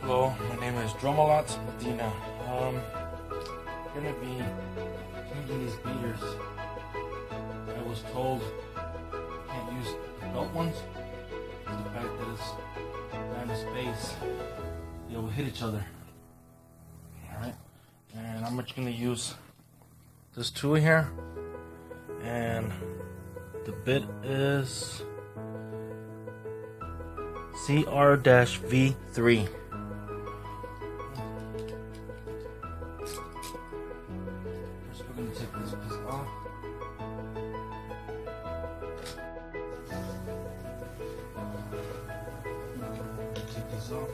Hello, my name is Drumalot Medina. I'm gonna be changing these beaters. I was told I can't use adult ones. The fact that it's not in space, they will hit each other. Alright, and I'm just gonna use this tool here, and the bit is CR-V3. First, we're going to take this piece off. Take this off.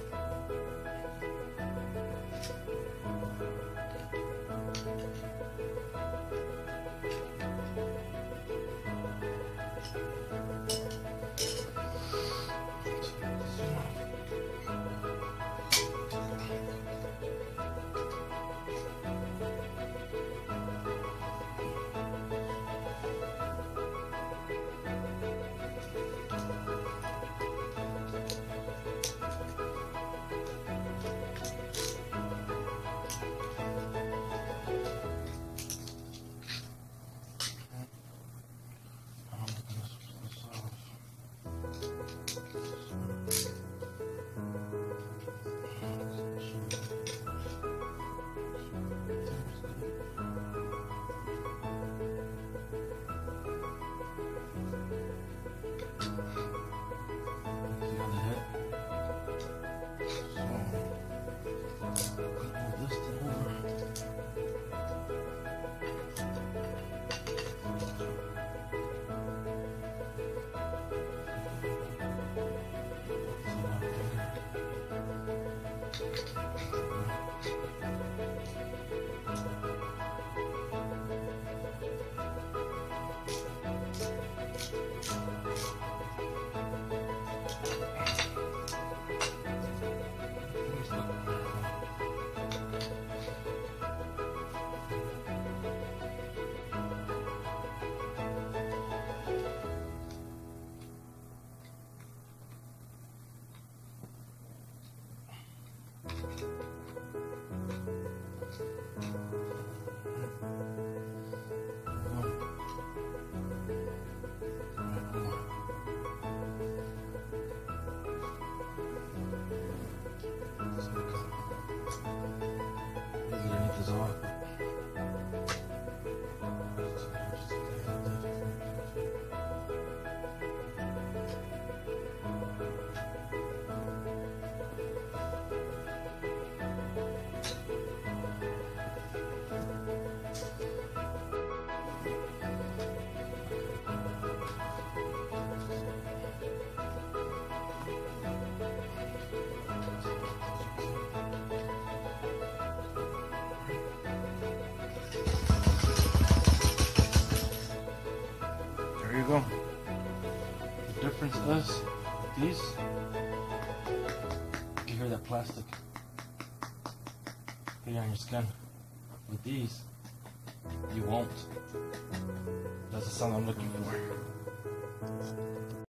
There you go. The difference is with these, you hear that plastic getting on your skin. With these, you won't. That's the sound I'm looking for.